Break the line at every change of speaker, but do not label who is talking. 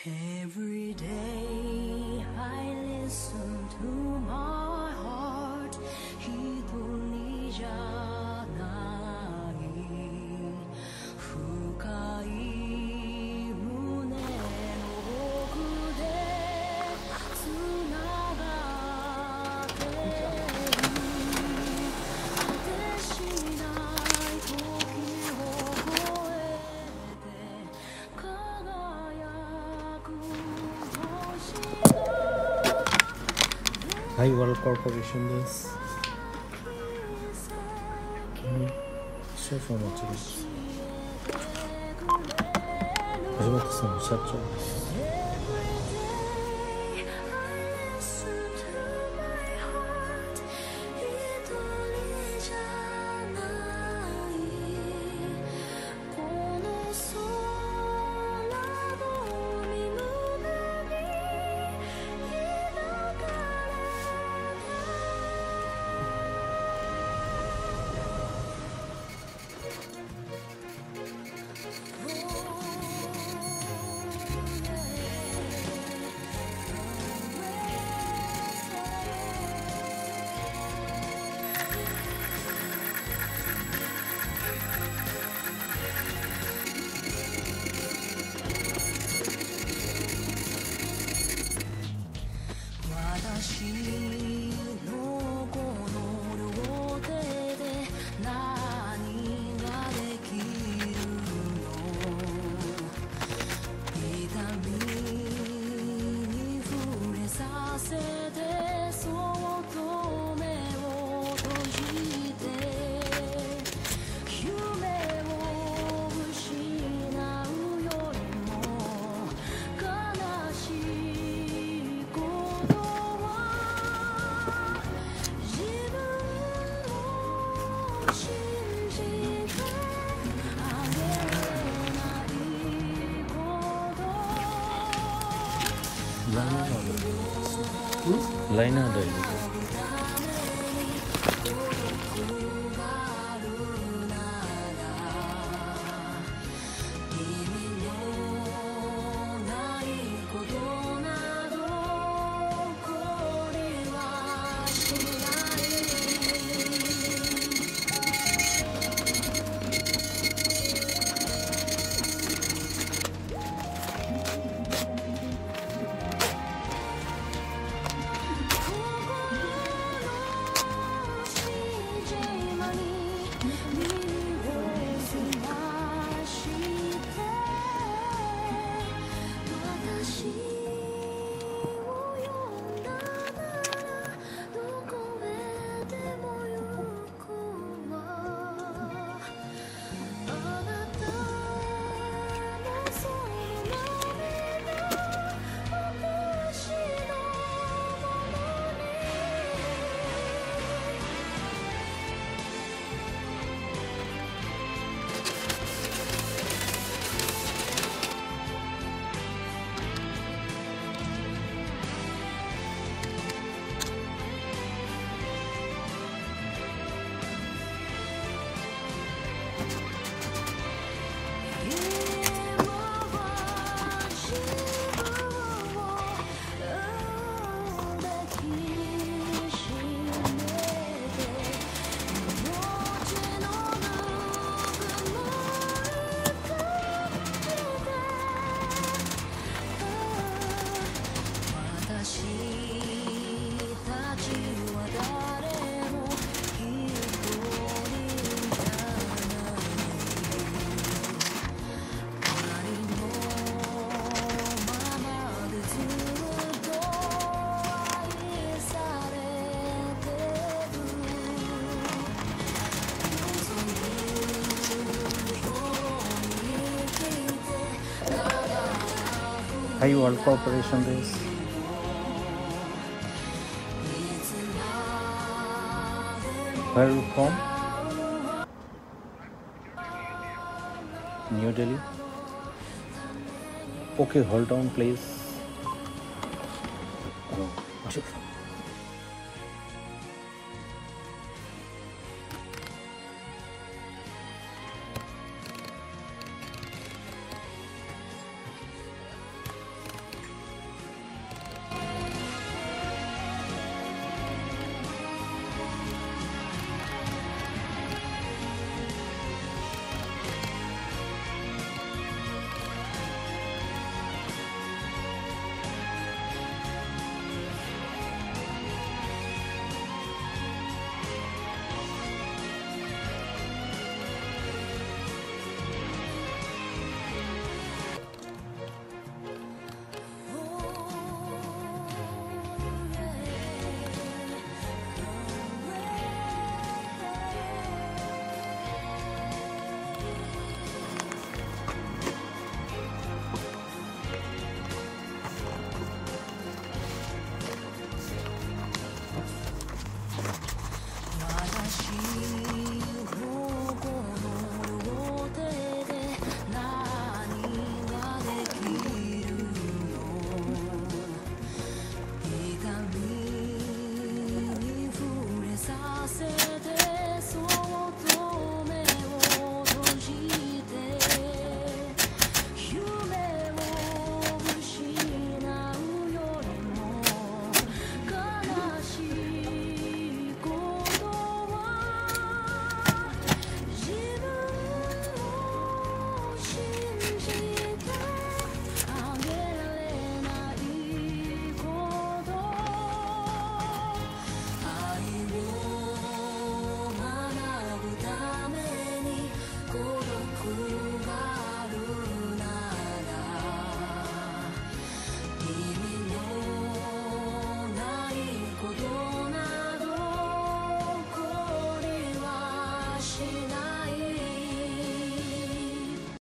Every day I listen to my heart 一人じゃない深い胸の奥でつながってる果てしない時を超えて輝く星が
はい、ワールドコーポレーションです。少々お待ちです。橋本さんの社長です。
私のこの両手で何ができるの痛みに触れさせてそっと目を閉じて夢を失うよりも悲しいこと
ライナードいる。はい、ワールドコーポレーションです。Where are you from? New Delhi. Okay, hold on, please. Oh,